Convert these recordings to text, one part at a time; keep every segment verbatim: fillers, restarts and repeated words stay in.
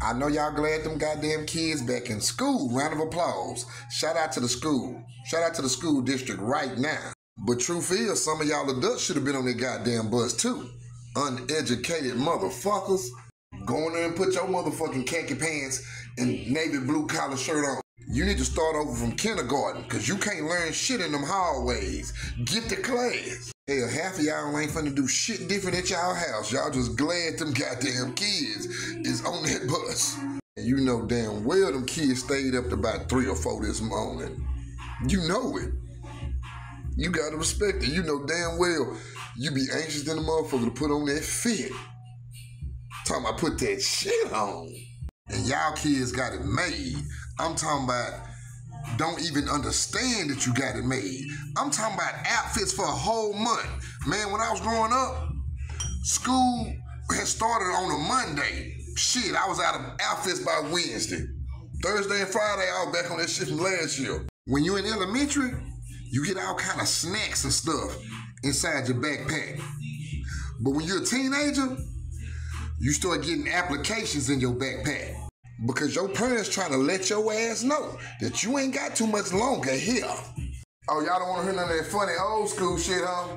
I know y'all glad them goddamn kids back in school. Round of applause. Shout out to the school. Shout out to the school district right now. But truth is, some of y'all adults should have been on that goddamn bus too. Uneducated motherfuckers. Go in there and put your motherfucking khaki pants and navy blue collar shirt on. You need to start over from kindergarten, because you can't learn shit in them hallways. Get to class. Hell, half of y'all ain't finna do shit different at y'all house. Y'all just glad them goddamn kids is on that bus. And you know damn well them kids stayed up to about three or four this morning. You know it. You gotta respect it. You know damn well you be anxious than a motherfucker to put on that fit. Talking about put that shit on. And y'all kids got it made. I'm talking about don't even understand that you got it made. I'm talking about outfits for a whole month. Man, when I was growing up, school had started on a Monday. Shit, I was out of outfits by Wednesday. Thursday and Friday, I was back on that shit from last year. When you're in elementary, you get all kind of snacks and stuff inside your backpack. But when you're a teenager, you start getting applications in your backpack. Because your parents trying to let your ass know that you ain't got too much longer here. Oh, y'all don't want to hear none of that funny old school shit, huh?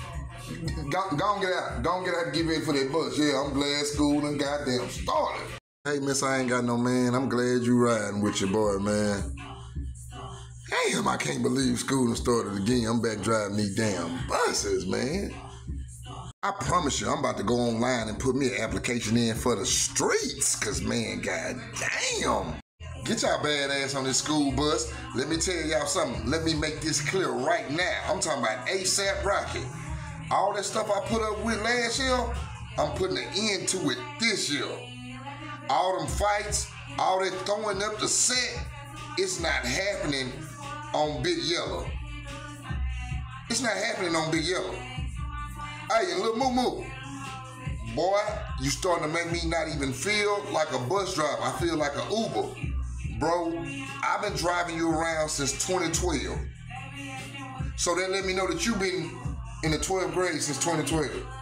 Go, go on, get out. Go on, get out and get ready for that bus. Yeah, I'm glad school and goddamn started. Hey, miss, I ain't got no man. I'm glad you riding with your boy, man. Damn, I can't believe school done started again. I'm back driving these damn buses, man. I promise you, I'm about to go online and put me an application in for the streets. Cause man, god damn. Get y'all bad ass on this school bus. Let me tell y'all something. Let me make this clear right now. I'm talking about ASAP Rocky. All that stuff I put up with last year, I'm putting an end to it this year. All them fights, all that throwing up the set, it's not happening on Big Yellow. It's not happening on Big Yellow. Hey, little moo moo. Boy, you starting to make me not even feel like a bus driver. I feel like an Uber. Bro, I've been driving you around since twenty twelve. So that let me know that you've been in the twelfth grade since twenty twelve.